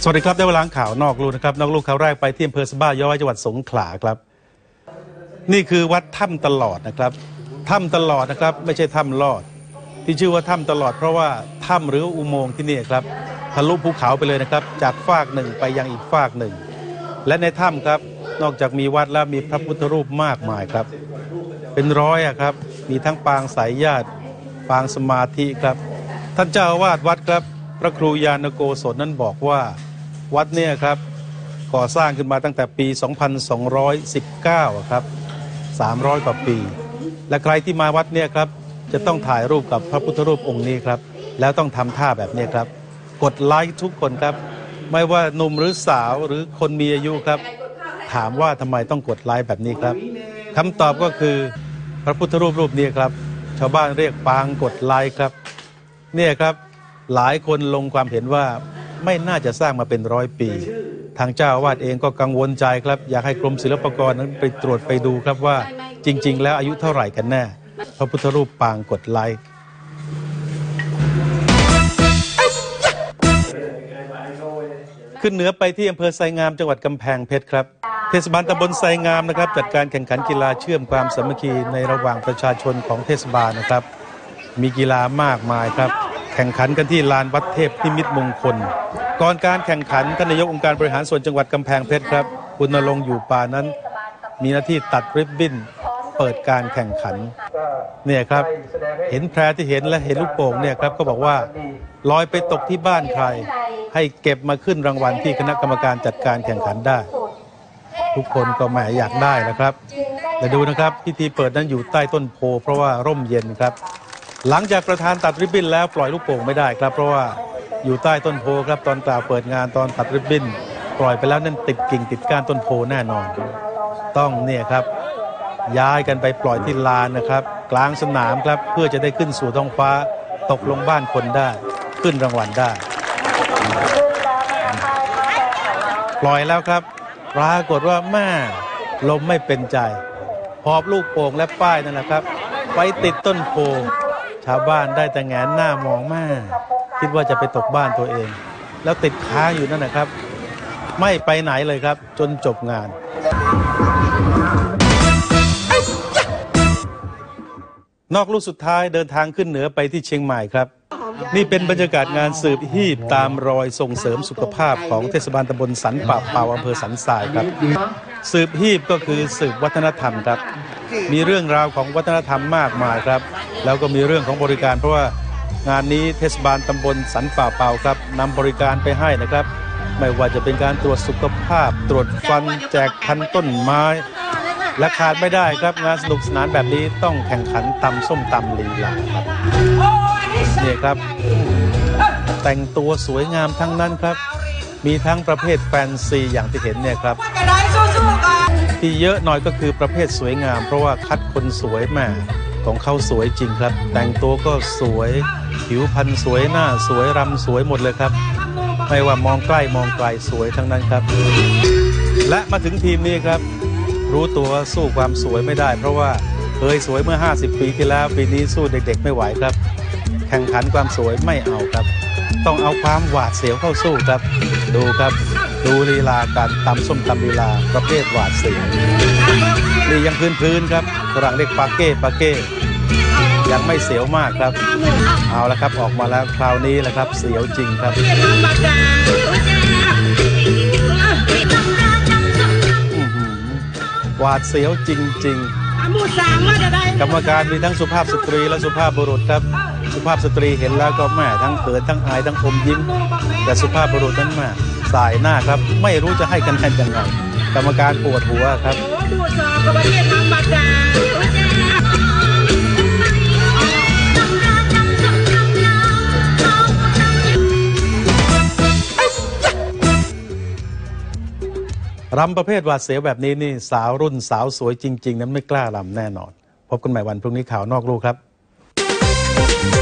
สวัสดีครับได้เวลาข่าวนอกลู่นะครับนอกลู่ข่าวแรกไปที่อำเภอสะบ้าย้อยจังหวัดสงขลาครับนี่คือวัดถ้ำตลอดนะครับถ้ำตลอดนะครับไม่ใช่ถ้ำลอดที่ชื่อว่าถ้ำตลอดเพราะว่าถ้ำหรืออุโมงค์ที่นี่ครับทะลุภูเขาไปเลยนะครับจากฟากหนึ่งไปยังอีกฟากหนึ่งและในถ้ำครับนอกจากมีวัดแล้วมีพระพุทธรูปมากมายครับเป็นร้อยครับมีทั้งปางสายญาติปางสมาธิครับท่านเจ้าอาวาสวัดครับพระครูยานโกศลนั้นบอกว่าวัดเนี่ยครับก่อสร้างขึ้นมาตั้งแต่ปี 2219 ครับ300 กว่าปีและใครที่มาวัดเนี่ยครับจะต้องถ่ายรูปกับพระพุทธรูปองค์นี้ครับแล้วต้องทำท่าแบบนี้ครับกดไลค์ทุกคนครับไม่ว่าหนุ่มหรือสาวหรือคนมีอายุครับถามว่าทำไมต้องกดไลค์แบบนี้ครับคำตอบก็คือพระพุทธรูปนี้ครับชาวบ้านเรียกปางกดไลค์ครับเนี่ยครับหลายคนลงความเห็นว่าไม่น่าจะสร้างมาเป็น100 ปีทางเจ้าอาวาสเองก็กังวลใจครับอยากให้กรมศิลปากรนั้นไปตรวจไปดูครับว่าจริงๆแล้วอายุเท่าไหร่กันแน่พระพุทธรูปปางกดไลค์ขึ้นเหนือไปที่อำเภอไซงามจังหวัดกำแพงเพชรครับเทศบาลตำบลไซงามนะครับจัดการแข่งขันกีฬาเชื่อมความสามัคคีในระหว่างประชาชนของเทศบาลนะครับมีกีฬามากมายครับแข่งขันกันที่ลานวัดเทพนิมิตมงคลก่อนการแข่งขันท่านนายกองค์การบริหารส่วนจังหวัดกำแพงเพชรครับคุณณรงค์อยู่ป่านั้นมีหน้าที่ตัดริบบิ้นเปิดการแข่งขันเนี่ยครับเห็นแพรที่เห็นและเห็นลูกโป่งเนี่ยครับก็บอกว่าลอยไปตกที่บ้านใครให้เก็บมาขึ้นรางวัลที่คณะกรรมการจัดการแข่งขันได้ทุกคนก็แหมอยากได้นะครับแต่ดูนะครับพิธีเปิดนั้นอยู่ใต้ต้นโพเพราะว่าร่มเย็นครับหลังจากประธานตัดริบบิ้นแล้วปล่อยลูกโป่งไม่ได้ครับเพราะว่าอยู่ใต้ต้นโพครับตอนกล่าวเปิดงานตอนตัดริบบิ้นปล่อยไปแล้วนั่นติดกิ่งติดก้านต้นโพแน่นอนต้องเนี่ยครับย้ายกันไปปล่อยที่ลานนะครับกลางสนามครับเพื่อจะได้ขึ้นสู่ท้องฟ้าตกลงบ้านคนได้ขึ้นรางวัลได้ปล่อยแล้วครับปรากฏว่าแม่ลมไม่เป็นใจหอบลูกโป่งและป้ายนั่นแหละครับไปติดต้นโพชาวบ้านได้แต่แงนหน้ามองแม่คิดว่าจะไปตกบ้านตัวเองแล้วติดค้างอยู่นั่นนะครับไม่ไปไหนเลยครับจนจบงานนอกลู่สุดท้ายเดินทางขึ้นเหนือไปที่เชียงใหม่ครับนี่เป็นบรรยากาศงานสืบฮีบตามรอยส่งเสริมสุขภาพของเทศบาลตำบลสันป่าเปาอำเภอสันทรายครับสืบฮีบก็คือสืบวัฒนธรรมครับมีเรื่องราวของวัฒนธรรมมากมายครับแล้วก็มีเรื่องของบริการเพราะว่างานนี้เทศบาลตำบลสันป่าเปาครับนำบริการไปให้นะครับไม่ว่าจะเป็นการตรวจสุขภาพตรวจฟันแจกพันธุ์ต้นไม้และขาดไม่ได้ครับงานสนุกสนานแบบนี้ต้องแข่งขันตำส้มตำลีลาครับนี่ครับแต่งตัวสวยงามทั้งนั้นครับมีทั้งประเภทแฟนซีอย่างที่เห็นเนี่ยครับที่เยอะหน่อยก็คือประเภทสวยงามเพราะว่าคัดคนสวยแม่ของเขาสวยจริงครับแต่งตัวก็สวยผิวพรรณสวยหน้าสวยรำสวยหมดเลยครับไม่ว่ามองใกล้มองไกลสวยทั้งนั้นครับและมาถึงทีมนี้ครับรู้ตัวสู้ความสวยไม่ได้เพราะว่าเคยสวยเมื่อ50 ปีที่แล้วปีนี้สู้เด็กๆไม่ไหวครับแข่งขันความสวยไม่เอาครับต้องเอาความหวาดเสียวเข้าสู้ครับดูครับดูลีลาการตำส้มตำลีลาประเภทหวาดเสียวนี่ยังพื้นๆครับฝรั่งเรียกปาเก้ยังไม่เสียวมากครับเอาละครับออกมาแล้วคราวนี้แหละครับเสียวจริงครับหวาดเสียวจริงๆกรรมการมีทั้งสุภาพสตรีและสุภาพบุรุษครับสุภาพสตรีเห็นแล้วก็แม่ทั้งเขินทั้งอายทั้งอมยิ้มแต่สุภาพบุรุษนั้นแม่สายหน้าครับไม่รู้จะให้คะแนนยังไงกรรมการปวดหัวครับรำประเภทหวาดเสียวแบบนี้นี่สาวรุ่นสาวสวยจริงๆนั้นไม่กล้ารำแน่นอนพบกันใหม่วันพรุ่งนี้ข่าวนอกลู่ครับ